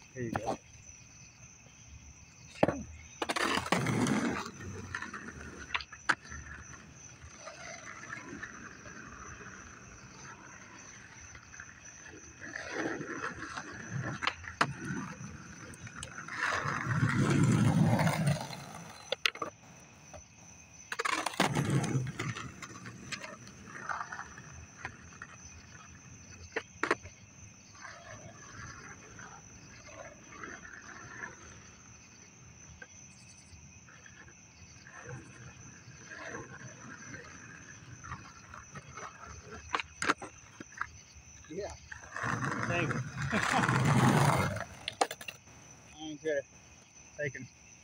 Here you go. Yeah. Thank you. I'm good. Taking.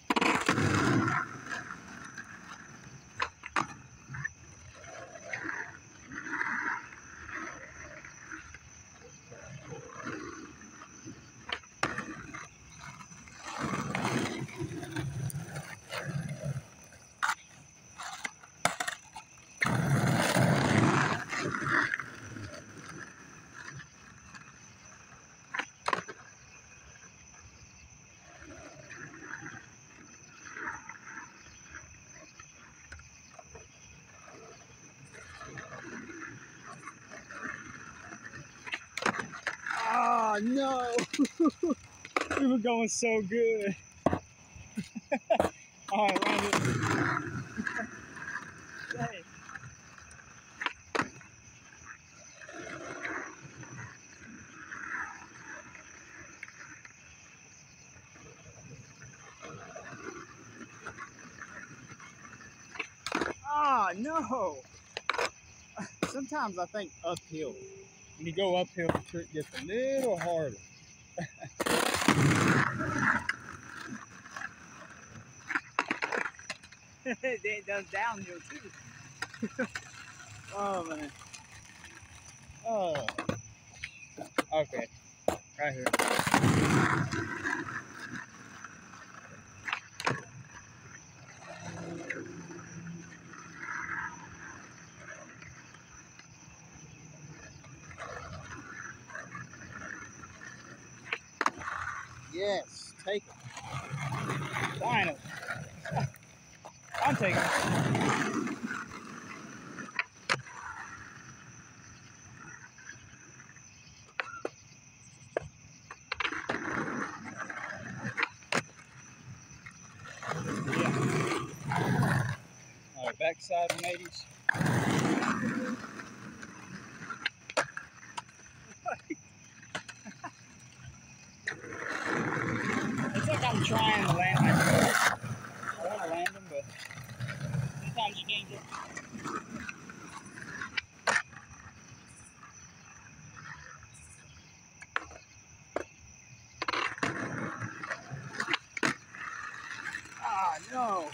Oh no! We were going so good. All right, land it. Dang. Oh no! Sometimes I think uphill. When you go uphill, the trick gets a little harder. It does downhill too. Oh man. Oh. Okay. Right here. Yes, take it. Finally. I'm taking it. Yeah. All right, backside 180s. It's like I'm trying to land my I want to land them, but sometimes you can't get. Ah, no.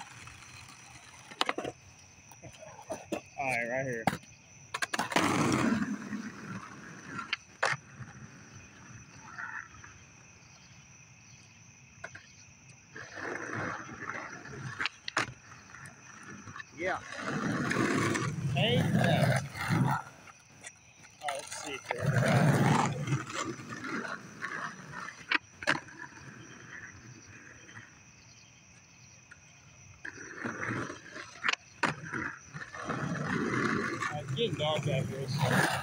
All right, right here. Yeah. Hey. All right, let's see here. It's getting dark out here. So.